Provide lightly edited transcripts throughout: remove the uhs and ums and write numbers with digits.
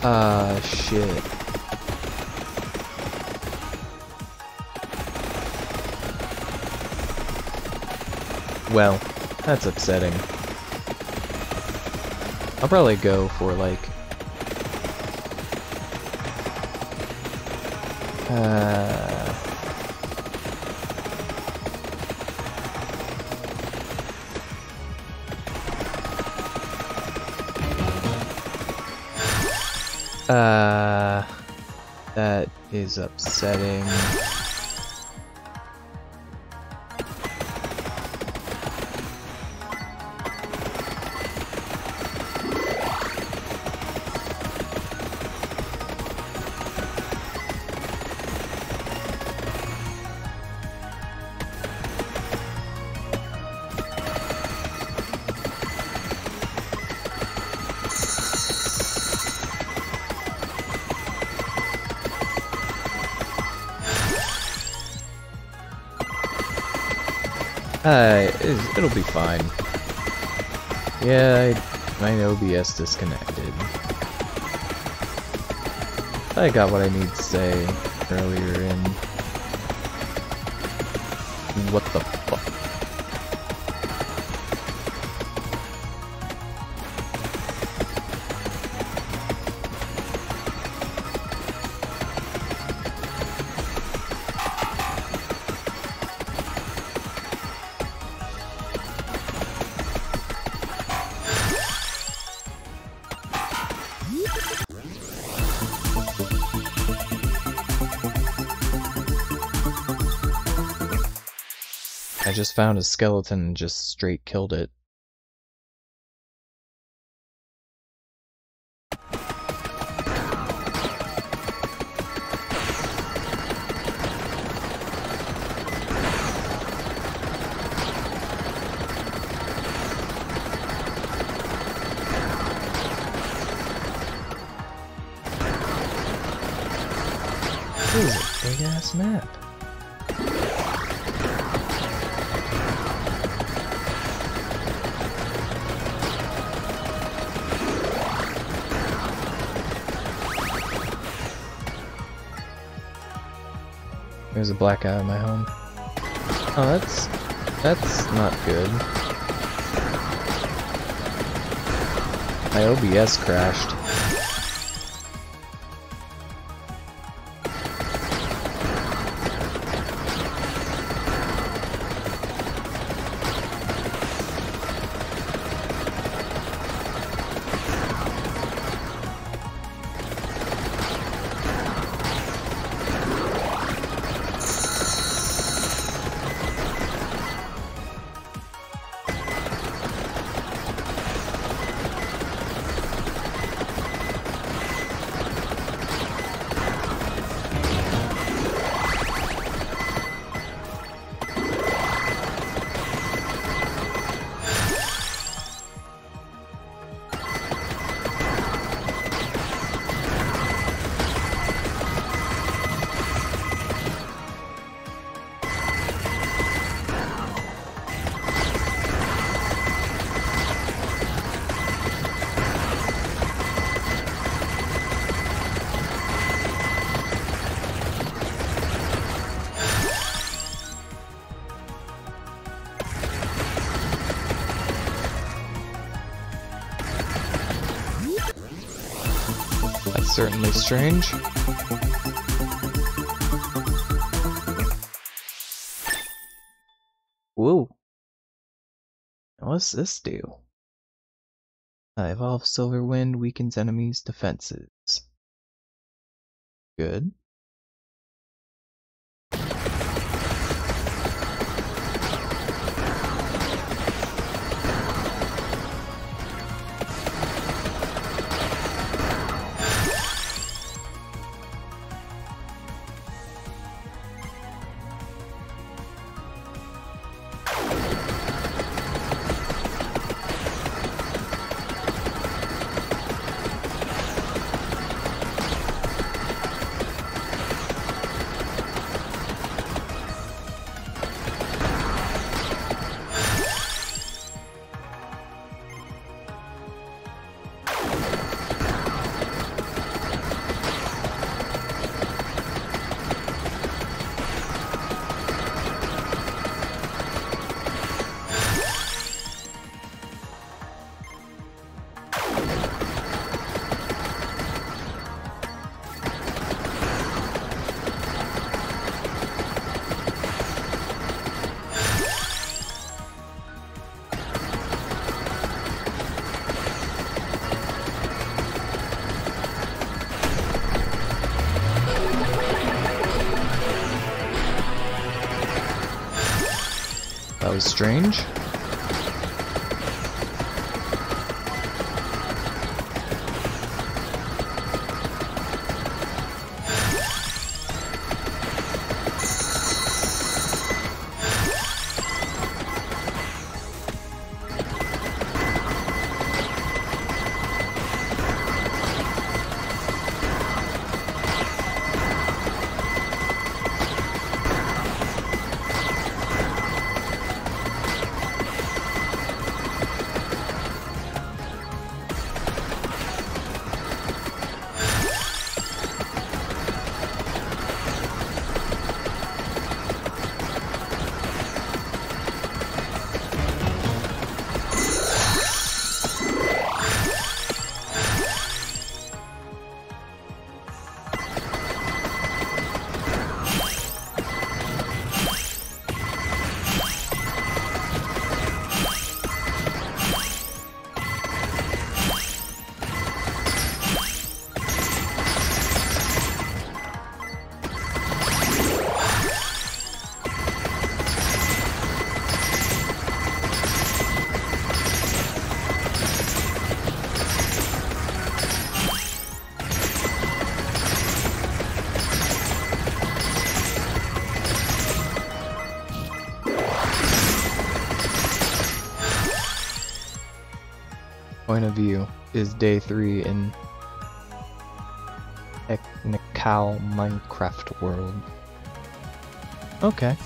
Ah, shit. Well, that's upsetting. I'll probably go for like... that is upsetting. It'll be fine. Yeah, my OBS disconnected. I got what I need to say earlier in... What the fuck? I just found a skeleton and just straight killed it. This is a big ass map. There's a black eye in my home. Oh, that's not good. My OBS crashed. Certainly strange. Whoa. What's this do? Evolve Silverwind weakens enemies' defenses. Good. was strange. Point of view is day 3 in Technical Minecraft world. Okay.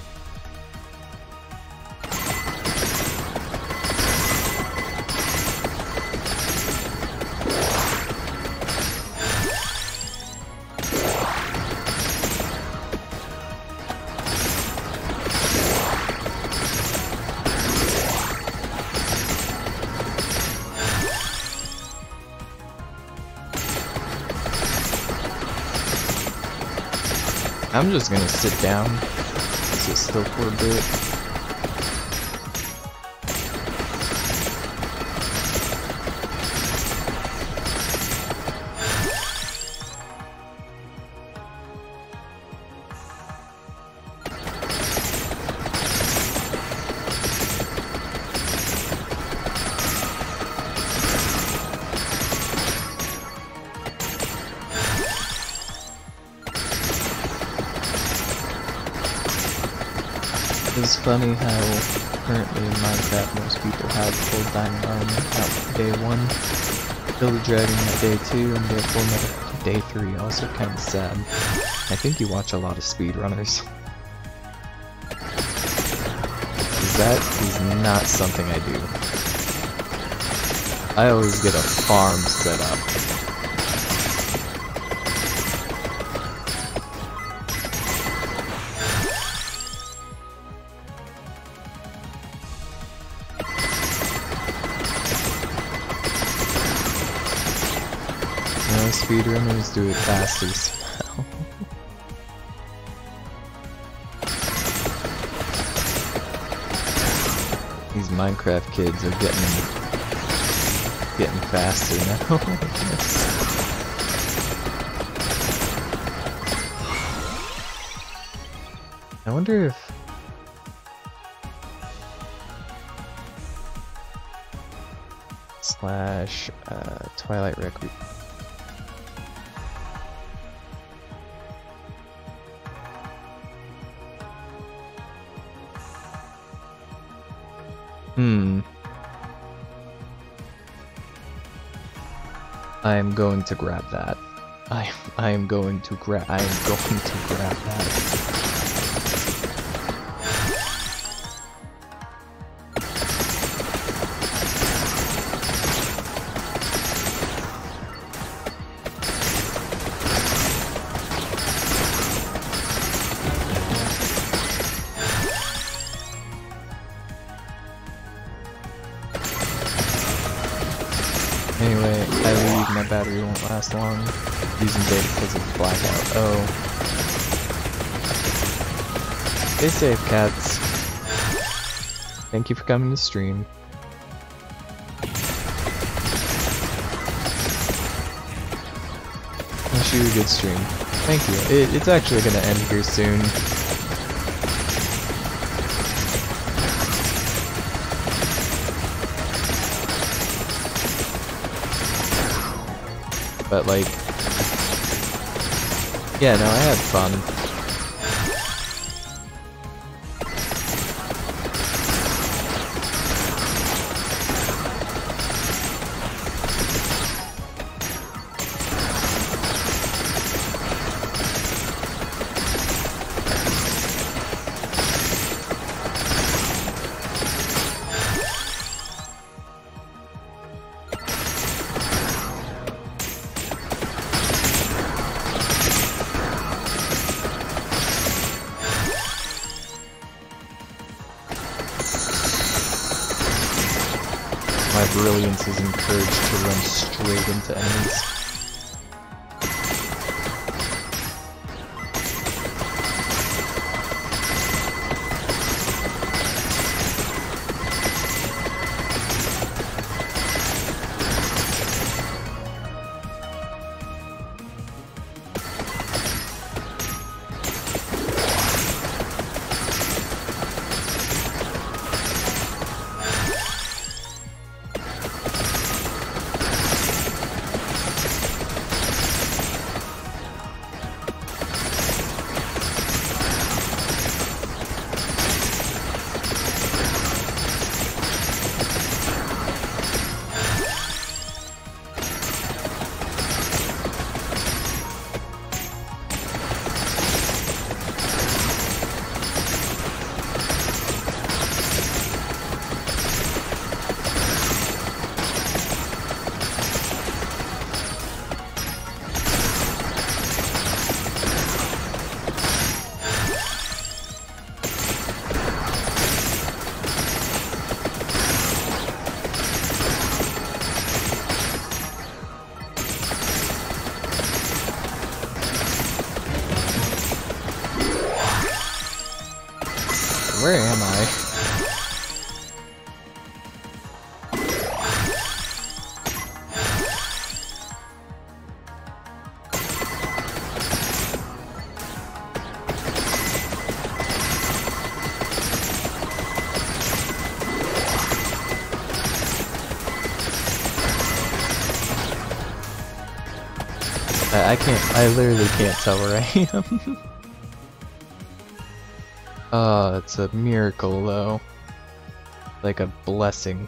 I'm just gonna sit down, sit still for a bit. It's funny how currently in Minecraft most people have full diamond armor at day 1, Village Dragon at day 2, and therefore Metal at day 3. Also kind of sad. I think you watch a lot of speedrunners. That is not something I do. I always get a farm set up. Speedrunners do it faster somehow. These Minecraft kids are getting faster now. I wonder if / Twilight Requiem. I am going to grab that. I am going to grab that. Anyway, I leave, my battery won't last long. Using data because of the blackout. Oh. Stay safe, cats. Thank you for coming to stream. Wish you a good stream. Thank you. It's actually gonna end here soon. But like, yeah, no, I had fun. My brilliance is encouraged to run straight into enemies. Where am I? I literally can't tell where I am. It's a miracle though. Like a blessing.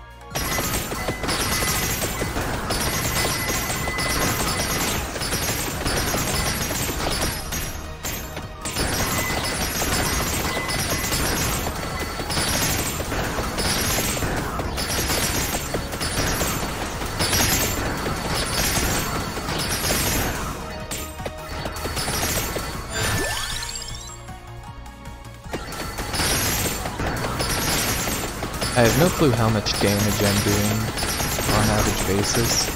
I have no clue how much damage I'm doing on average basis.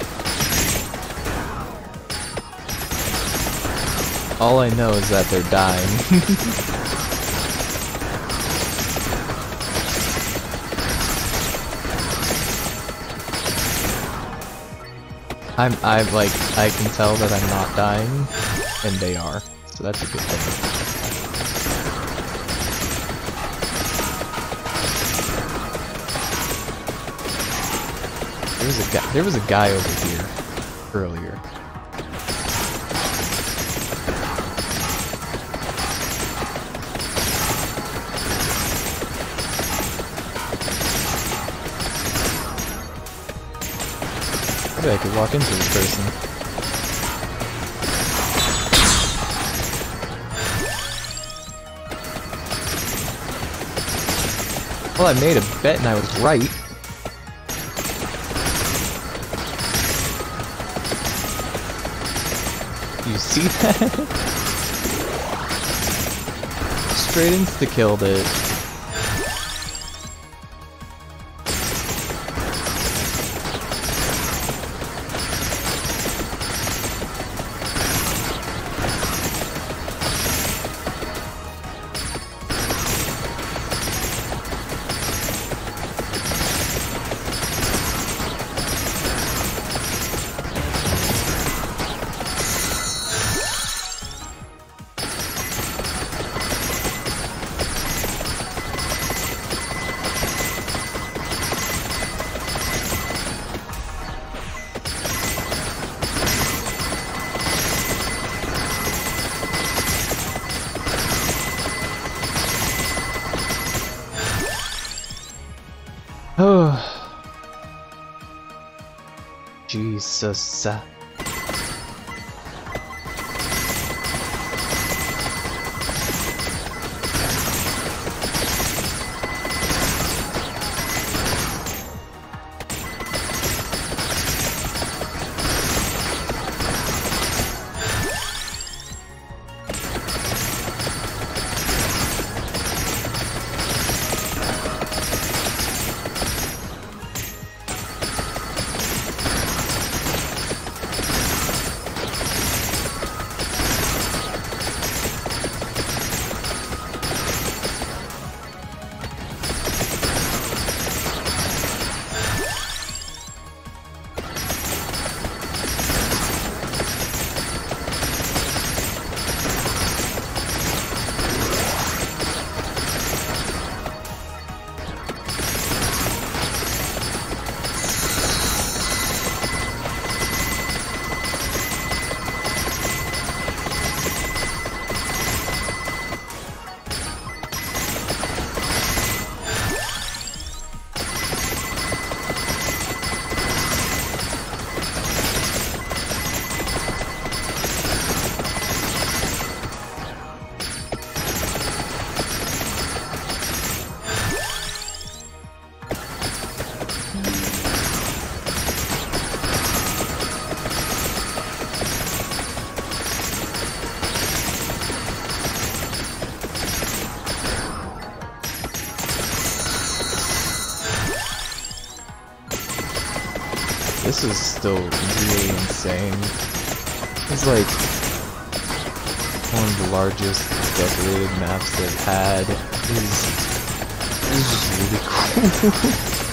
All I know is that they're dying. I can tell that I'm not dying, and they are, so that's a good thing. There was a guy over here earlier. Maybe I could walk into this person. Well, I made a bet and I was right. You see that? Straight insta-killed it. Jesus. This is still really insane. It's like one of the largest decorated maps they've had. Is just really cool.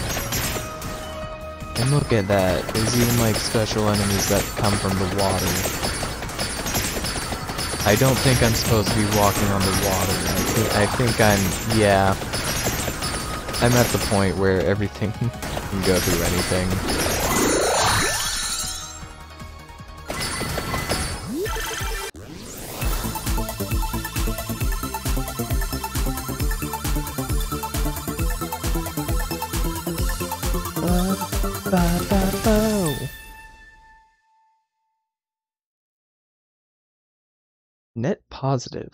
And look at that. There's even like special enemies that come from the water. I don't think I'm supposed to be walking on the water. I think yeah. I'm at the point where everything can go through anything. Net positive.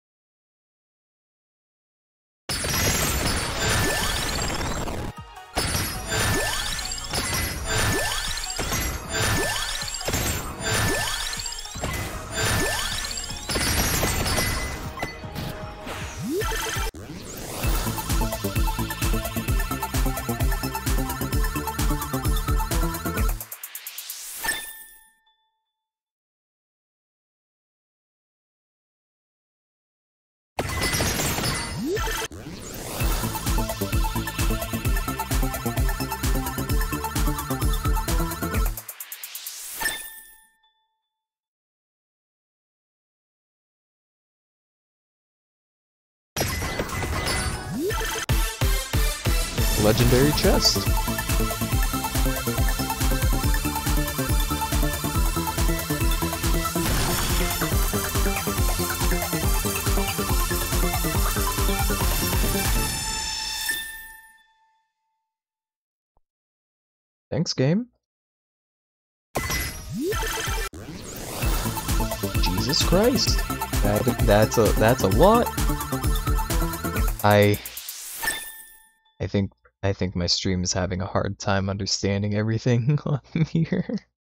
Legendary chest. Thanks, game. Jesus Christ. That's a lot. I think my stream is having a hard time understanding everything on here.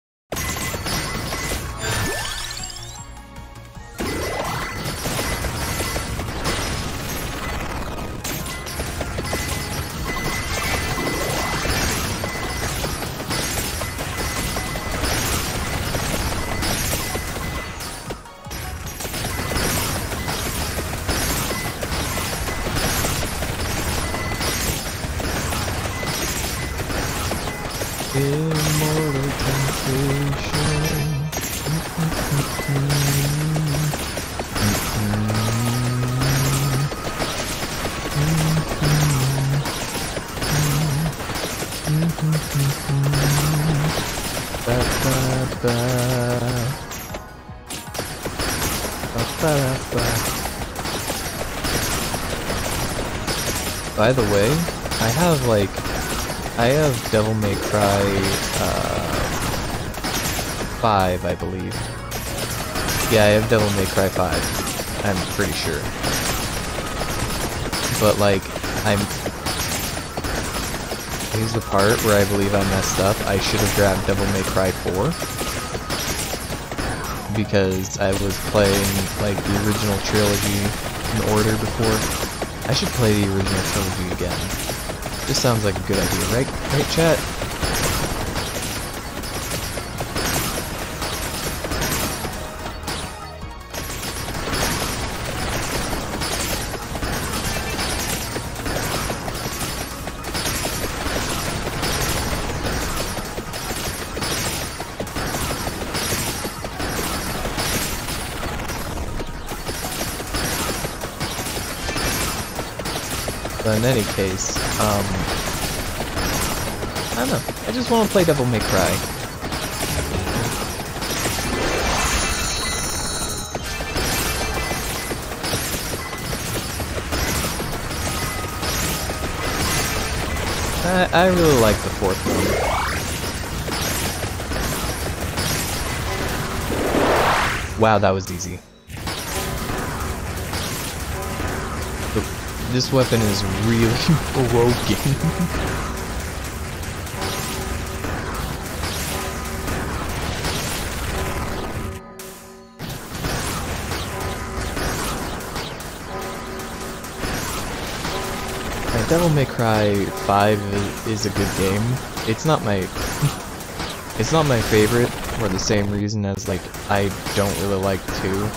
Immortal temptation. By the way, I have Devil May Cry 5, I believe. Yeah, I have Devil May Cry 5. I'm pretty sure. But like, here's the part where I believe I messed up. I should have grabbed Devil May Cry 4. Because I was playing like the original trilogy in order before. I should play the original trilogy again. This sounds like a good idea, right? Right, chat? But in any case, I don't know. I just want to play Devil May Cry. I really like the fourth one. Wow, that was easy. This weapon is really broken. Devil May Cry 5 is a good game. It's not my favorite for the same reason as like I don't really like 2.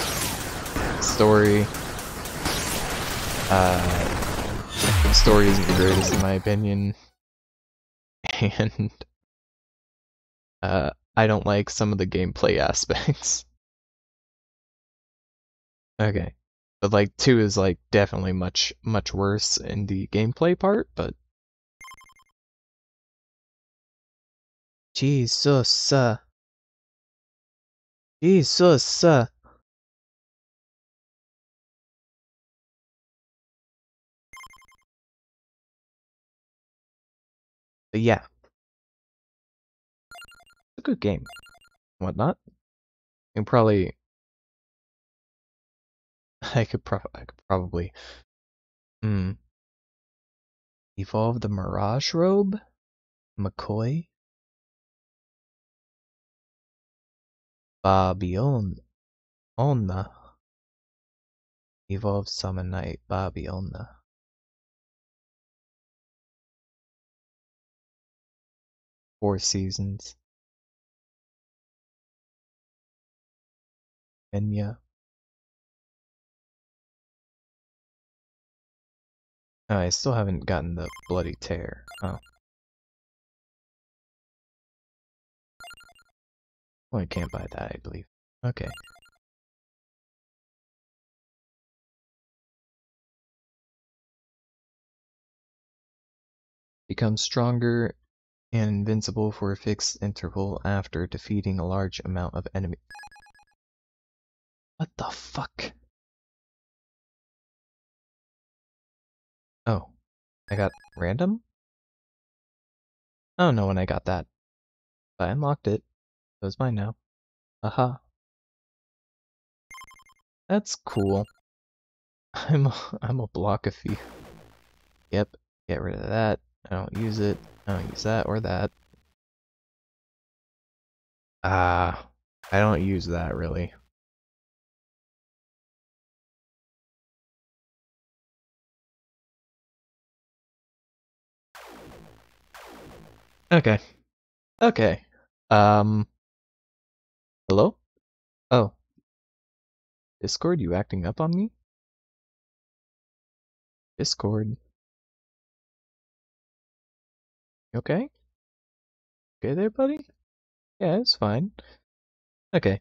The story isn't the greatest in my opinion, and I don't like some of the gameplay aspects. Okay, but like 2 is like definitely much worse in the gameplay part, but Jesus, Jesus. But yeah, it's a good game. Whatnot. And probably, I could probably, evolve the Mirage Robe, McCoy, Babiona, evolve Summon Knight, Babiona. Four Seasons. Enya. Oh, I still haven't gotten the Bloody Tear. Oh. Well, I can't buy that, I believe. Okay. Become stronger and invincible for a fixed interval after defeating a large amount of enemy. What the fuck? Oh. I got random? I don't know when I got that. But I unlocked it. So it's mine now. Aha. That's cool. I'm a block a few. Yep. Get rid of that. I don't use it. I don't use that or that. I don't use that really. Okay. Okay. Hello? Oh. Discord, you acting up on me? Discord. You okay? Okay there, buddy? Yeah, it's fine. Okay.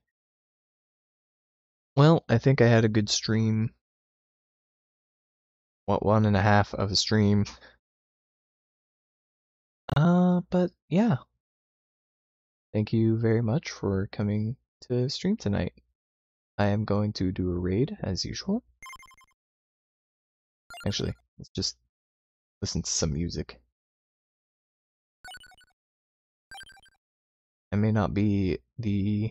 Well, I think I had a good stream. What, 1.5 of a stream. But yeah. Thank you very much for coming to stream tonight. I am going to do a raid as usual. Actually, let's just listen to some music. I may not be the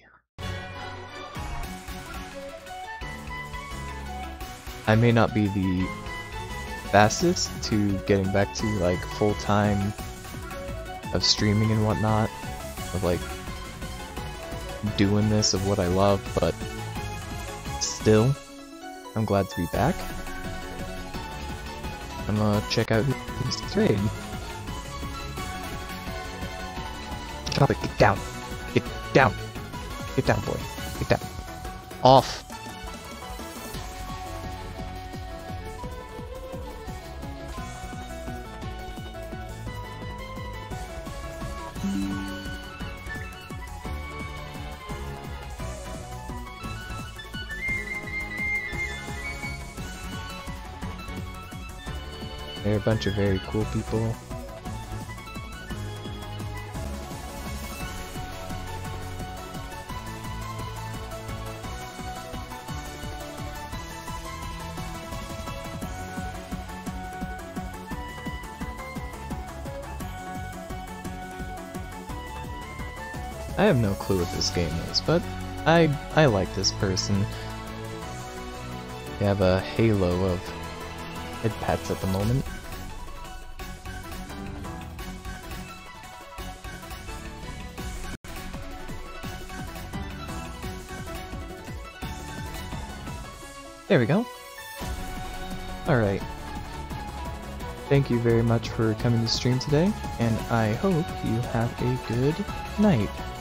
fastest to getting back to like full time of streaming and whatnot, of like doing this of what I love, but still, I'm glad to be back. I'm gonna check out this trade. Drop it, get down! Get down! Get down, boy. Get down. Off! They're a bunch of very cool people. I have no clue what this game is, but I like this person. They have a halo of head pats at the moment. There we go. Alright. Thank you very much for coming to stream today, and I hope you have a good night.